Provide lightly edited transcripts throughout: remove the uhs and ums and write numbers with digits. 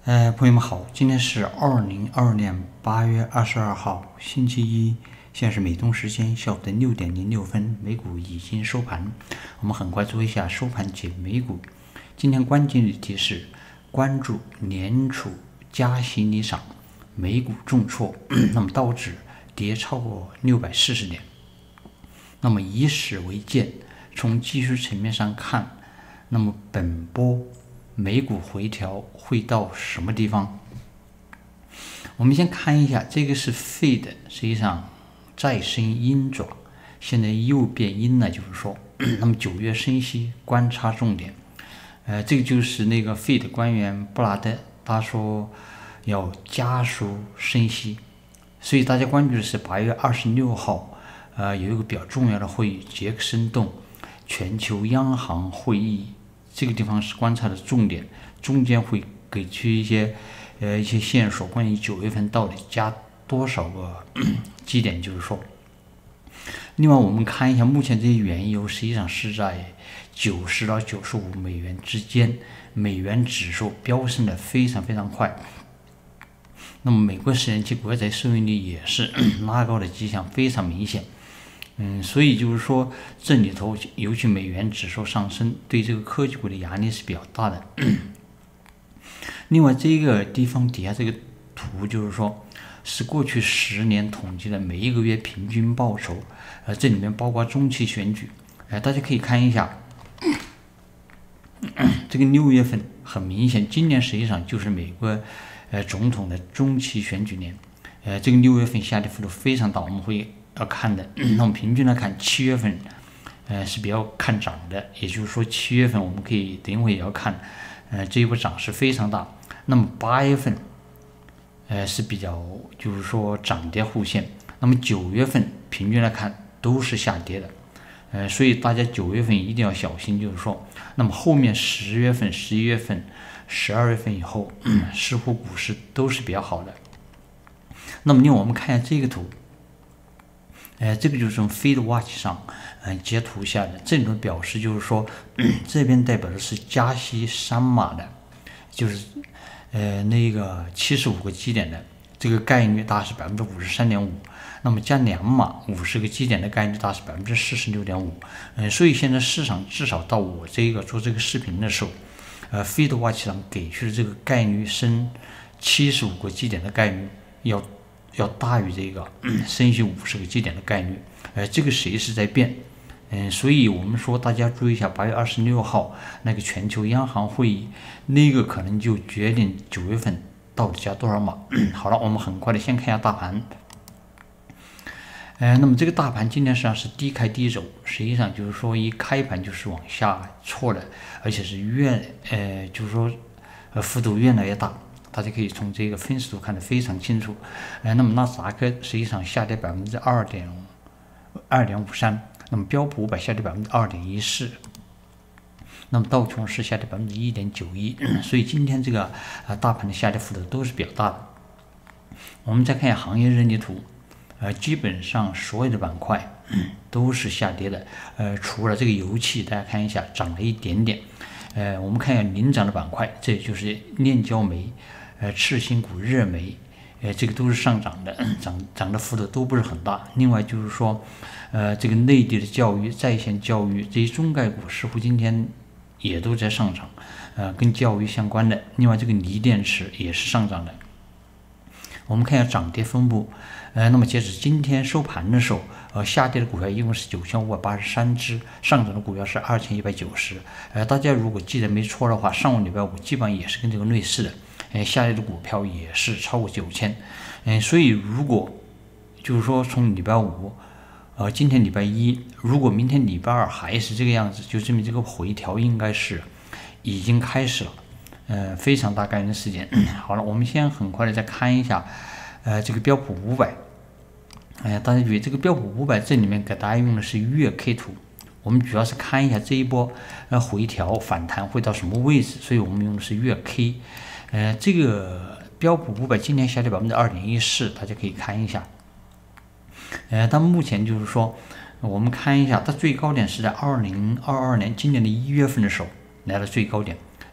朋友们好，今天是2022年8月22号，星期一，现在是美东时间下午的6:06，美股已经收盘。我们很快做一下收盘解美股。今天关键议题是关注联储加息离场，美股重挫，那么道指跌超过640点。那么以史为鉴，从技术层面上看，那么本波美股回调会到什么地方？我们先看一下，这个是 Fed 实际上再生鹰爪，现在又变鹰了，就是说，那么9月升息观察重点，这个就是那个 Fed 官员布拉德，他说要加速升息，所以大家关注的是8月26号，有一个比较重要的会议，杰克森洞全球央行会议。这个地方是观察的重点，中间会给出一些线索，关于9月份到底加多少个基点，就是说。另外，我们看一下目前这些原油实际上是在90到95美元之间，美元指数飙升的非常非常快。那么，美国10年期国债收益率也是拉高的迹象非常明显。所以就是说，这里头尤其美元指数上升，对这个科技股的压力是比较大的。另外，这个地方底下这个图就是说，是过去10年统计的每一个月平均报酬，这里面包括中期选举，大家可以看一下，这个6月份很明显，今年实际上就是美国总统的中期选举年，这个6月份下跌幅度非常大，我们会要看的。那么平均来看，7月份，是比较看涨的，也就是说7月份我们可以等一会也要看，这一波涨势非常大。那么8月份，是比较就是说涨跌互现。那么9月份平均来看都是下跌的，所以大家9月份一定要小心，就是说，那么后面10月份、11月份、12月份以后，似乎股市都是比较好的。那么另外我们看一下这个图。这个就是从 Fed Watch 上截图下的，这里头表示就是说，这边代表的是加息3码的，就是那个75个基点的这个概率大是53.5%，那么加2码50个基点的概率大是46.5%。所以现在市场至少到我这个做这个视频的时候，Fed Watch 上给出的这个概率升75个基点的概率要大于这个升息50个基点的概率，这个谁是在变？所以我们说大家注意一下8月26号那个全球央行会议，那个可能就决定9月份到底加多少码。好了，我们很快的先看一下大盘。那么这个大盘今天实际上是低开低走，实际上就是说一开盘就是往下挫的，而且是就是说幅度越来越大。大家可以从这个分时图看得非常清楚。那么纳斯达克实际上下跌2.53%，那么标普500下跌2.14%，那么道琼斯下跌1.91%。所以今天这个大盘的下跌幅度都是比较大的。我们再看一下行业日历图，基本上所有的板块都是下跌的，除了这个油气，大家看一下涨了一点点。我们看一下领涨的板块，这就是炼焦煤。次新股、热煤，这个都是上涨的，涨的幅度都不是很大。另外就是说，这个内地的教育、在线教育这些中概股似乎今天也都在上涨，跟教育相关的。另外这个锂电池也是上涨的。我们看一下涨跌分布，那么截止今天收盘的时候，下跌的股票一共是9583只，上涨的股票是2190。大家如果记得没错的话，上个礼拜五基本上也是跟这个类似的。下跌的股票也是超过9000，所以如果就是说从礼拜五，今天礼拜一，如果明天礼拜二还是这个样子，就证明这个回调应该是已经开始了，非常大概率的事件。好了，我们先很快的再看一下，这个标普500，大家注意这个标普500这里面给大家用的是月 K 图，我们主要是看一下这一波回调反弹会到什么位置，所以我们用的是月 K。这个标普500今天下跌2.14%，大家可以看一下。但目前就是说，我们看一下，它最高点是在2022年今年的1月份的时候来到最高点，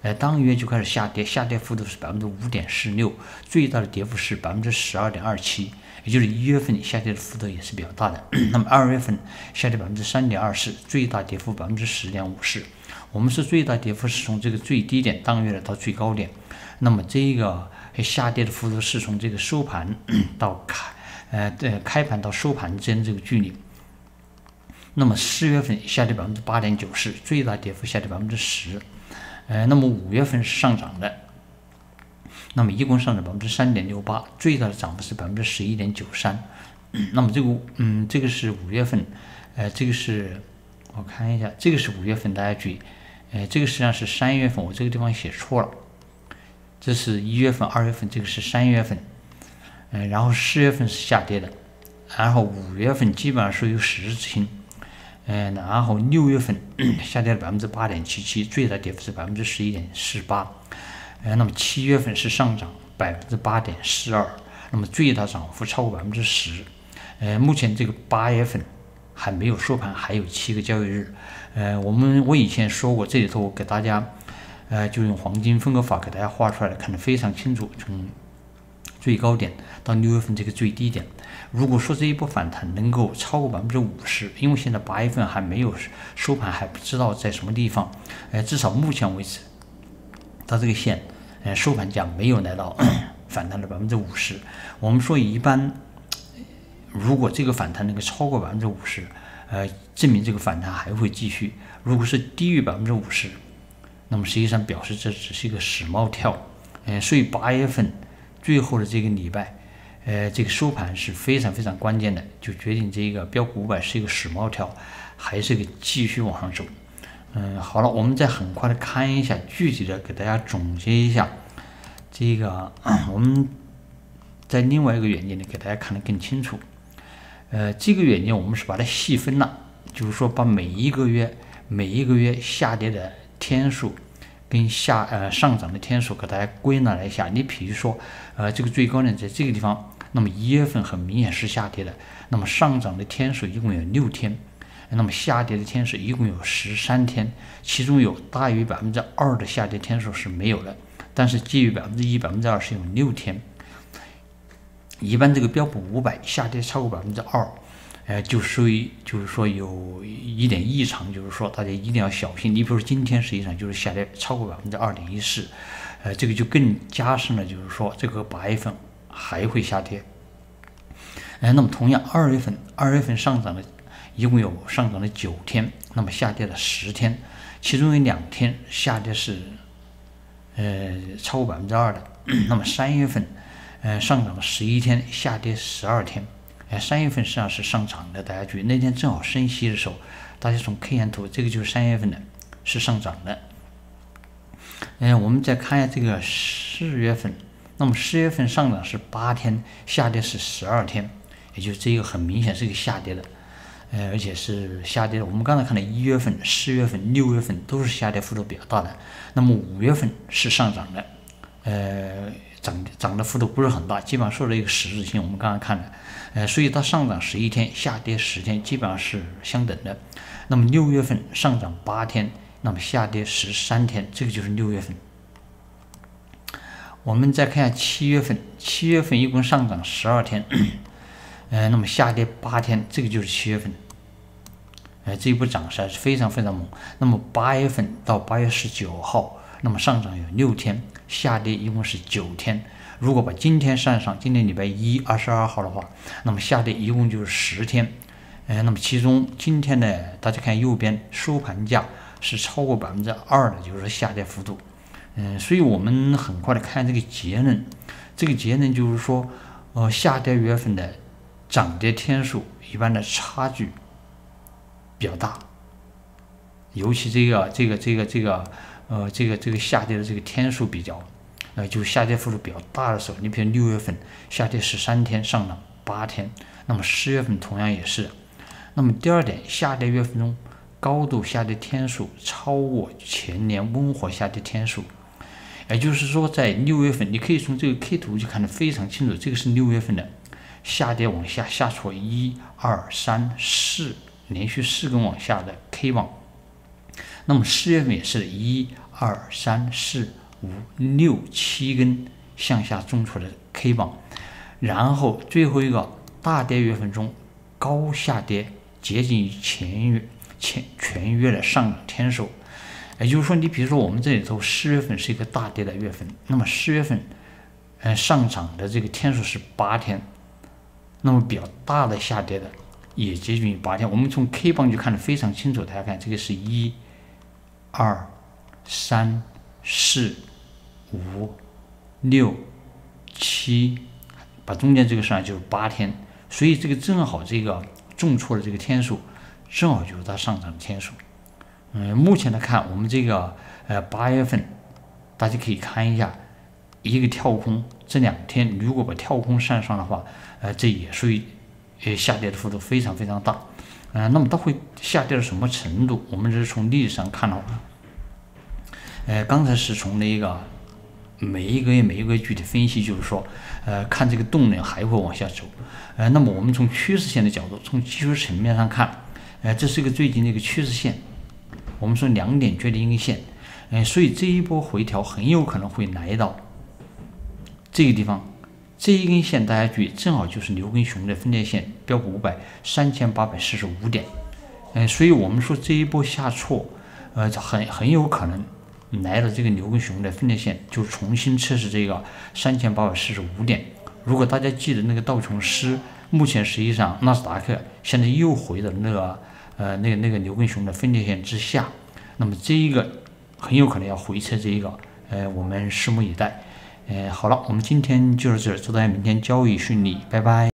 当月就开始下跌，下跌幅度是5.46%，最大的跌幅是12.27%，也就是1月份下跌的幅度也是比较大的。那么2月份下跌3.24%，最大跌幅10.54%。我们说最大跌幅是从这个最低点当月的到最高点，那么这个下跌的幅度是从这个收盘到开盘到收盘之间这个距离。那么4月份下跌8.94%，最大跌幅下跌10%。那么5月份是上涨的，那么一共上涨3.68%，最大的涨幅是11.93%。那么这个是5月份，这个是我看一下，这个是5月份，大家注意，这个实际上是3月份，我这个地方写错了，这是1月份、2月份，这个是3月份，然后4月份是下跌的，然后5月份基本上是有10日之星。然后6月份下跌了8.77%，最大跌幅是11.48%。那么7月份是上涨8.42%，那么最大涨幅超过10%。目前这个8月份还没有收盘，还有7个交易日。我以前说过，这里头我给大家，就用黄金分割法给大家画出来的，看得非常清楚，从最高点到6月份这个最低点。如果说这一波反弹能够超过50%，因为现在8月份还没有收盘，还不知道在什么地方，至少目前为止，它这个线，收盘价没有来到反弹的50%。我们说一般，如果这个反弹能够超过50%，证明这个反弹还会继续。如果是低于50%，那么实际上表示这只是一个死猫跳。所以8月份最后的这个礼拜。这个收盘是非常非常关键的，就决定这个标普500是一个死猫跳，还是个继续往上走。好了，我们再很快的看一下具体的，给大家总结一下这个，我们在另外一个软件里给大家看得更清楚。这个软件我们是把它细分了，就是说把每一个月下跌的天数跟上涨的天数给大家归纳了一下。你比如说，这个最高点在这个地方。那么1月份很明显是下跌的，那么上涨的天数一共有6天，那么下跌的天数一共有13天，其中有大于2%的下跌天数是没有的，但是介于1%、2%是有6天。一般这个标普500下跌超过2%，就属于就是说有一点异常，就是说大家一定要小心。你比如说今天实际上就是下跌超过2.14%，这个就更加深了，就是说这个8月份还会下跌。那么同样2月份上涨的一共有上涨了9天，那么下跌了10天，其中有2天下跌是超过2%的。那么3月份上涨了11天，下跌12天。3月份实际上是上涨的，大家注意，那天正好升息的时候，大家从 K 线图，这个就是3月份的，是上涨的。我们再看一下这个4月份，那么4月份上涨是8天，下跌是12天，也就是这个很明显是一个下跌的，而且是下跌的。我们刚才看的1月份、4月份、6月份都是下跌幅度比较大的，那么5月份是上涨的，涨的幅度不是很大，基本上受了一个10日线。我们刚刚看的，所以它上涨11天，下跌10天，基本上是相等的。那么6月份上涨8天，那么下跌13天，这个就是6月份。我们再看一下7月份，7月份一共上涨12天，那么下跌8天，这个就是7月份。这一波涨势还是非常非常猛。那么8月份到8月19号，那么上涨有6天，下跌一共是9天。如果把今天算上，今天礼拜1 22号的话，那么下跌一共就是10天。那么其中今天呢，大家看右边收盘价是超过2%的，就是说下跌幅度。所以我们很快的看这个结论，这个结论就是说，下跌月份的涨跌天数一般的差距比较大，尤其这个下跌的这个天数比较，就下跌幅度比较大的时候，你比如6月份下跌13天，上涨8天，那么10月份同样也是。那么第二点，下跌月份中高度下跌天数超过前年温和下跌天数。也就是说，在6月份，你可以从这个 K 图就看得非常清楚，这个是6月份的下跌往下下挫1、2、3、4，连续4根往下的 K 网。那么4月份也是1、 2、3、4、5、6、7根向下重挫的 K 棒，然后最后一个大跌月份中高下跌，接近于全月的上涨天数。也就是说，你比如说我们这里头10月份是一个大跌的月份，那么10月份上涨的这个天数是8天，那么比较大的下跌的也接近于8天。我们从 K 棒就看得非常清楚，大家看这个是1、2、3、4、5、6、7，把中间这个算就是8天，所以这个正好这个重挫的这个天数正好就是它上涨的天数。目前来看，我们这个8月份，大家可以看一下一个跳空，这2天如果把跳空算上的话，这也属于下跌的幅度非常非常大。那么它会下跌到什么程度？我们这是从历史上看的话，刚才是从那个每一个月具体分析，就是说，看这个动能还会往下走。那么我们从趋势线的角度，从技术层面上看，这是一个最近的一个趋势线。我们说2点决定一个线，所以这一波回调很有可能会来到这个地方，这一根线大家注意，正好就是牛跟熊的分界线，标普500 3845点，所以我们说这一波下挫，很有可能来到这个牛跟熊的分界线，就重新测试这个3845点。如果大家记得那个道琼斯，目前实际上纳斯达克现在又回到那个牛跟熊的分界线之下，那么这一个很有可能要回撤这一个，我们拭目以待。好了，我们今天就到这儿，祝大家明天交易顺利，拜拜。